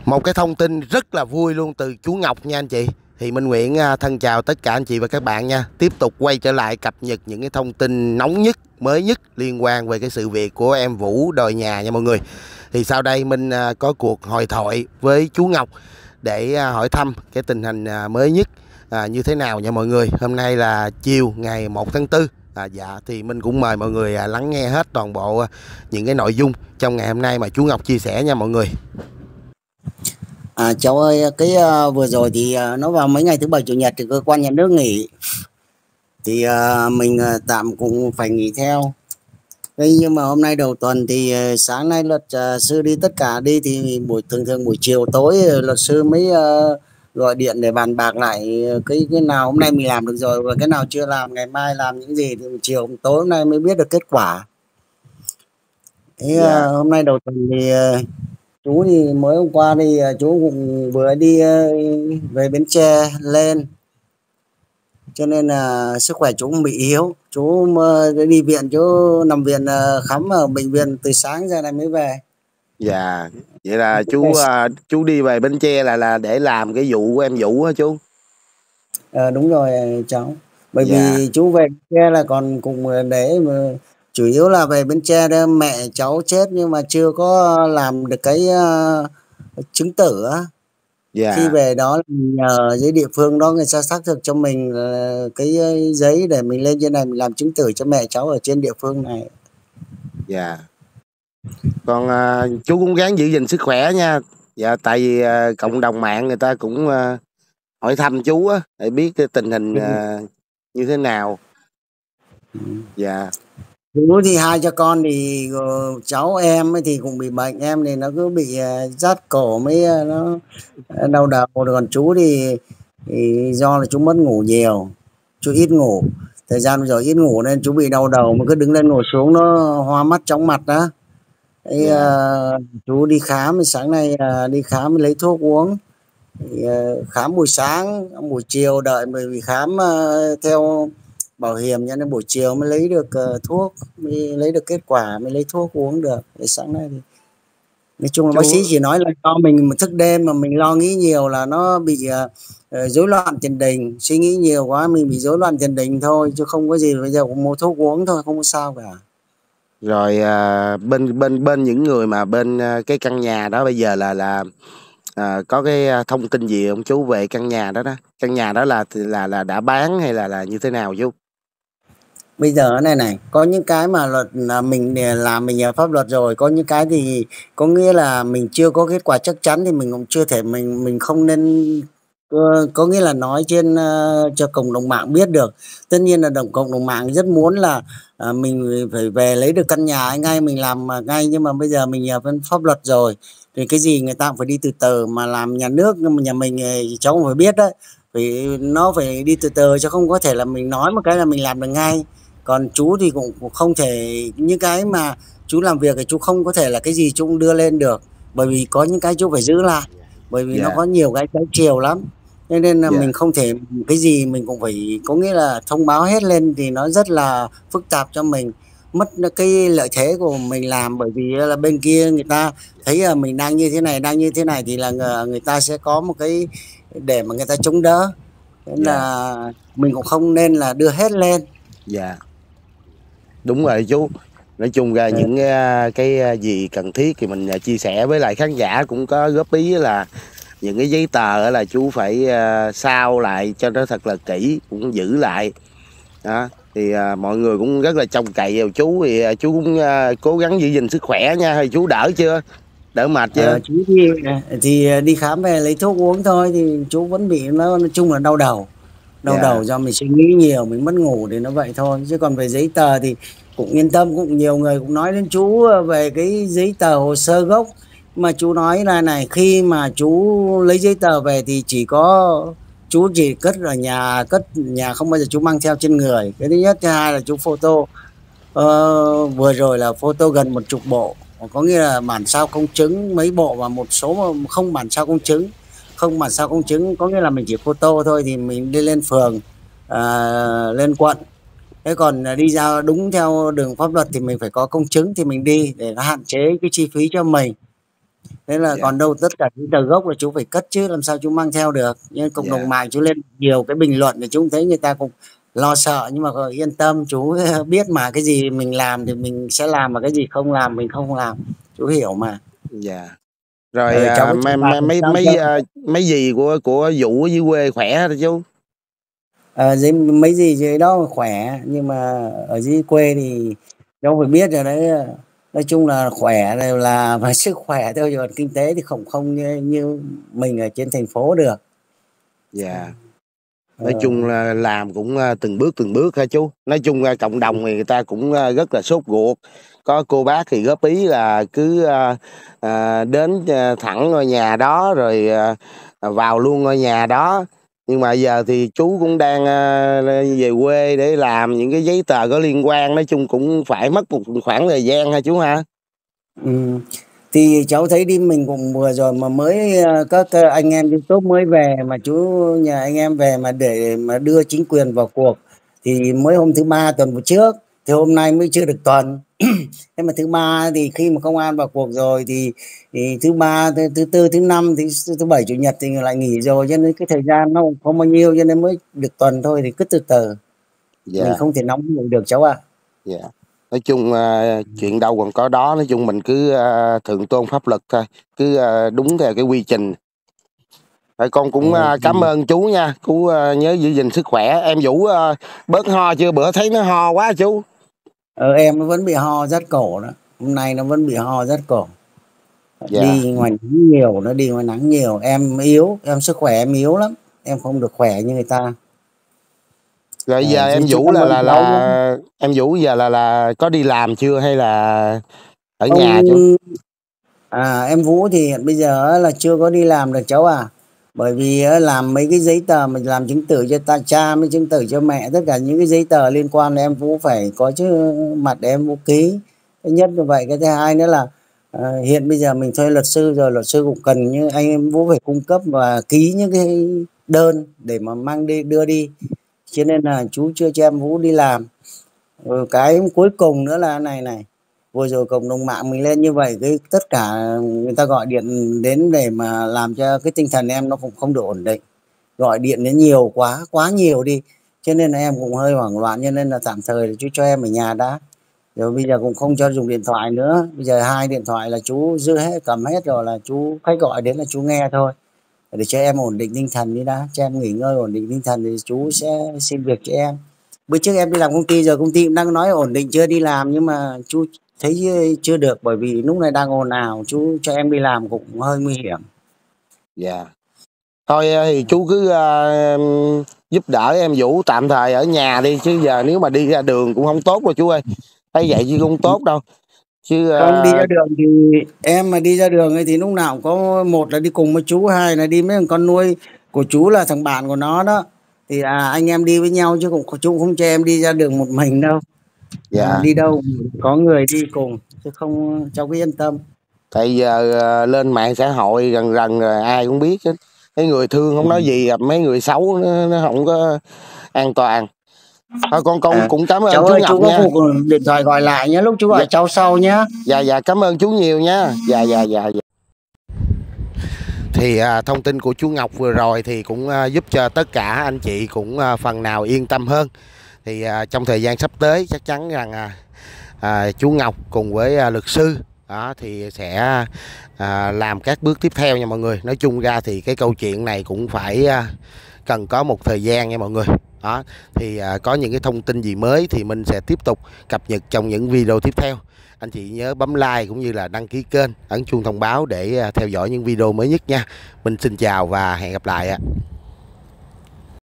Một cái thông tin rất là vui luôn từ chú Ngọc nha anh chị. Thì Minh Nguyễn thân chào tất cả anh chị và các bạn nha. Tiếp tục quay trở lại cập nhật những cái thông tin nóng nhất, mới nhất liên quan về cái sự việc của em Vũ đòi nhà nha mọi người. Thì sau đây Minh có cuộc hội thoại với chú Ngọc để hỏi thăm cái tình hình mới nhất như thế nào nha mọi người. Hôm nay là chiều ngày 1 tháng 4. Dạ thì Minh cũng mời mọi người lắng nghe hết toàn bộ những cái nội dung trong ngày hôm nay mà chú Ngọc chia sẻ nha mọi người. Cháu ơi, vừa rồi thì nó vào mấy ngày thứ bảy chủ nhật thì cơ quan nhà nước nghỉ thì mình tạm cũng phải nghỉ theo. Thế nhưng mà hôm nay đầu tuần thì sáng nay luật sư đi tất cả đi thì thường buổi chiều tối luật sư mới gọi điện để bàn bạc lại cái nào hôm nay mình làm được rồi và cái nào chưa làm, ngày mai làm những gì thì chiều tối hôm nay mới biết được kết quả. Thế hôm nay đầu tuần thì chú thì mới hôm qua thì chú cũng vừa đi về Bến Tre lên, cho nên là sức khỏe chú cũng bị yếu. Chú đi viện, chú nằm viện khám ở bệnh viện từ sáng giờ này mới về. Dạ, vậy là chú đi về Bến Tre là để làm cái vụ của em Vũ hả chú? Đúng rồi cháu. Bởi vì chú về Bến Tre là còn cùng để mà chủ yếu là về Bến Tre đó, mẹ cháu chết nhưng mà chưa có làm được cái chứng tử á. Khi về đó nhờ giấy địa phương đó người ta xác thực cho mình cái giấy để mình lên trên này mình làm chứng tử cho mẹ cháu ở trên địa phương này. Dạ. Còn chú cũng gắng giữ gìn sức khỏe nha. Dạ, tại vì cộng đồng mạng người ta cũng hỏi thăm chú á để biết cái tình hình như thế nào. Dạ. Chú thì hai cho con thì cháu em ấy thì cũng bị bệnh, em thì nó cứ bị rát cổ mới nó đau đầu, còn chú thì do là chú mất ngủ nhiều, chú ít ngủ, thời gian bây giờ ít ngủ nên chú bị đau đầu mà cứ đứng lên ngồi xuống nó hoa mắt chóng mặt đó. Đấy, chú đi khám, sáng nay đi khám lấy thuốc uống. Khám buổi sáng, buổi chiều đợi vì khám theo bảo hiểm cho nên buổi chiều mới lấy được thuốc, mới lấy được kết quả, mới lấy thuốc uống được. Để sáng nay thì nói chung là bác sĩ chỉ nói là do mình thức đêm mà mình lo nghĩ nhiều là nó bị rối loạn tiền đình, suy nghĩ nhiều quá mình bị rối loạn tiền đình thôi, chứ không có gì, bây giờ cũng mua thuốc uống thôi, không có sao cả. Rồi bên những người mà bên cái căn nhà đó bây giờ là có cái thông tin gì không chú về căn nhà đó đó? Căn nhà đó là đã bán hay là như thế nào chú? Bây giờ này có những cái mà luật là mình làm mình pháp luật rồi, có những cái thì có nghĩa là mình chưa có kết quả chắc chắn thì mình cũng chưa thể mình không nên có nghĩa là nói trên cho cộng đồng mạng biết được. Tất nhiên là cộng đồng mạng rất muốn là mình phải về lấy được căn nhà ngay, mình làm ngay, nhưng mà bây giờ mình phân pháp luật rồi thì cái gì người ta cũng phải đi từ từ, mà làm nhà nước nhưng mà nhà mình cháu cũng phải biết đấy, nó phải đi từ từ chứ không có thể là mình nói một cái là mình làm được ngay. Còn chú thì cũng không thể, những cái mà chú làm việc thì chú không có thể là cái gì chú cũng đưa lên được, bởi vì có những cái chú phải giữ lại, bởi vì nó có nhiều cái trái chiều lắm, nên là mình không thể cái gì mình cũng phải có nghĩa là thông báo hết lên thì nó rất là phức tạp cho mình, mất cái lợi thế của mình làm, bởi vì là bên kia người ta thấy là mình đang như thế này thì là người ta sẽ có một cái để mà người ta chống đỡ, nên là mình cũng không nên là đưa hết lên. Dạ, đúng rồi chú. Nói chung ra những cái gì cần thiết thì mình chia sẻ với lại khán giả, cũng có góp ý là những cái giấy tờ là chú phải sao lại cho nó thật là kỹ, cũng giữ lại đó. Thì mọi người cũng rất là trông cậy vào chú, thì chú cũng cố gắng giữ gìn sức khỏe nha. Thì chú đỡ chưa, đỡ mệt chưa? Chú thì đi khám về lấy thuốc uống thôi, thì chú vẫn bị nó nói chung là đau đầu do mình suy nghĩ nhiều, mình mất ngủ thì nó vậy thôi, chứ còn về giấy tờ thì cũng yên tâm. Cũng nhiều người cũng nói đến chú về cái giấy tờ hồ sơ gốc, mà chú nói là này, khi mà chú lấy giấy tờ về thì chú chỉ cất nhà, không bao giờ chú mang theo trên người, cái thứ nhất. Thứ hai là chú photo vừa rồi là photo gần 10 bộ, có nghĩa là bản sao công chứng mấy bộ và một số không bản sao công chứng. Không bản sao công chứng có nghĩa là mình chỉ photo thôi thì mình đi lên phường, lên quận. Thế còn đi ra đúng theo đường pháp luật thì mình phải có công chứng thì mình đi, để nó hạn chế cái chi phí cho mình. Thế là Dạ. còn đâu tất cả những tờ gốc là chú phải cất chứ làm sao chú mang theo được. Nhưng cộng đồng Dạ. mạng chú lên nhiều cái bình luận thì chú cũng thấy người ta cũng lo sợ, nhưng mà yên tâm chú biết mà, cái gì mình làm thì mình sẽ làm, mà cái gì không làm mình không làm, chú hiểu mà. Dạ. Rồi Cháu có mấy chồng bạn mấy sao mấy chưa? mấy gì của Vũ ở dưới quê khỏe rồi chú? Dưới mấy gì dưới đó khỏe, nhưng mà ở dưới quê thì cháu phải biết rồi đấy, nói chung là khỏe đều là và sức khỏe thôi, còn kinh tế thì không không như mình ở trên thành phố được. Dạ. Nói Ờ, chung là làm cũng từng bước hả chú? Nói chung cộng đồng thì người ta cũng rất là sốt ruột. Có cô bác thì góp ý là cứ đến thẳng ngôi nhà đó rồi vào luôn ngôi nhà đó. Nhưng mà giờ thì chú cũng đang về quê để làm những cái giấy tờ có liên quan. Nói chung cũng phải mất một khoảng thời gian ha chú ha? ừ. Thì cháu thấy đi mình cũng vừa rồi mà mới các anh em YouTube mới về, mà chú nhà anh em về mà để mà đưa chính quyền vào cuộc thì mới hôm thứ ba tuần vừa trước, thì hôm nay mới chưa được tuần. Thế mà thứ ba thì khi mà công an vào cuộc rồi thì thứ ba, thứ tư, thứ năm, thứ bảy, chủ nhật thì lại nghỉ rồi, cho nên cái thời gian nó không bao nhiêu, cho nên mới được tuần thôi, thì cứ từ từ, mình Dạ. không thể nóng được cháu ạ. Dạ. Nói chung chuyện đâu còn có đó, nói chung mình cứ thượng tôn pháp luật thôi, cứ đúng theo cái quy trình. Rồi con cũng cảm ơn chú nha, chú nhớ giữ gìn sức khỏe. Em Vũ bớt ho chưa? Bữa thấy nó ho quá chú. Em nó vẫn bị ho rát cổ đó, hôm nay nó vẫn bị ho rát cổ. Dạ. Đi ngoài nắng nhiều, nó đi ngoài nắng nhiều. Em yếu, em sức khỏe em yếu lắm, em không được khỏe như người ta. Rồi giờ Chứ em chú Vũ cảm ơn cháu nhé. em Vũ giờ là có đi làm chưa hay là ở nhà chú? Ông em Vũ thì hiện bây giờ là chưa có đi làm được cháu à, bởi vì làm mấy cái giấy tờ, mình làm chứng tử cho cha mới chứng tử cho mẹ, tất cả những cái giấy tờ liên quan là em Vũ phải có chứ mặt để em Vũ ký. Thứ nhất như vậy, cái thứ hai nữa là hiện bây giờ mình thuê luật sư rồi, luật sư cũng cần như anh em Vũ phải cung cấp và ký những cái đơn để mà mang đi đưa đi, cho nên là chú chưa cho em Vũ đi làm. Cái cuối cùng nữa là này này, vừa rồi cộng đồng mạng mình lên như vậy, cái tất cả người ta gọi điện đến để mà làm cho cái tinh thần em nó cũng không được ổn định, gọi điện đến nhiều quá nhiều đi, cho nên là em cũng hơi hoảng loạn, cho nên là tạm thời là chú cho em ở nhà đã, rồi bây giờ cũng không cho dùng điện thoại nữa. Bây giờ 2 điện thoại là chú giữ hết, cầm hết rồi, là chú khách gọi đến là chú nghe thôi, để cho em ổn định tinh thần đi đã, cho em nghỉ ngơi ổn định tinh thần thì chú sẽ xin việc cho em. Bữa trước em đi làm công ty, giờ công ty cũng đang nói ổn định chưa đi làm, nhưng mà chú thấy chưa được, bởi vì lúc này đang ồn ào, chú cho em đi làm cũng hơi nguy hiểm. Dạ. Thôi thì chú cứ giúp đỡ em Vũ tạm thời ở nhà đi, chứ giờ nếu mà đi ra đường cũng không tốt đâu chú ơi. Thấy vậy chứ không tốt đâu. Chứ Không, đi ra đường thì em mà đi ra đường ấy thì lúc nào cũng có, một là đi cùng với chú, hai là đi với thằng con nuôi của chú là thằng bạn của nó đó, thì anh em đi với nhau, chứ cũng chú cũng không cho em đi ra đường một mình đâu. dạ. Đi đâu có người đi cùng, chứ không, cháu cứ yên tâm. Tại giờ lên mạng xã hội rần rần rồi ai cũng biết hết. Mấy người thương không nói gì, gặp mấy người xấu nó không có an toàn. Thôi con À, cũng cảm ơn cháu chú ơi, chú Ngọc có nha. phụ điện thoại gọi lại nhé, lúc chú Dạ. gọi cháu sau nhé. Dạ dạ, cảm ơn chú nhiều nha. Dạ dạ dạ, dạ. Thì thông tin của chú Ngọc vừa rồi thì cũng giúp cho tất cả anh chị cũng phần nào yên tâm hơn. Thì trong thời gian sắp tới chắc chắn rằng chú Ngọc cùng với luật sư đó thì sẽ làm các bước tiếp theo nha mọi người. Nói chung ra thì cái câu chuyện này cũng phải cần có một thời gian nha mọi người. Đó thì có những cái thông tin gì mới thì mình sẽ tiếp tục cập nhật trong những video tiếp theo. Anh chị nhớ bấm like cũng như là đăng ký kênh, ấn chuông thông báo để theo dõi những video mới nhất nha. Mình xin chào và hẹn gặp lại ạ.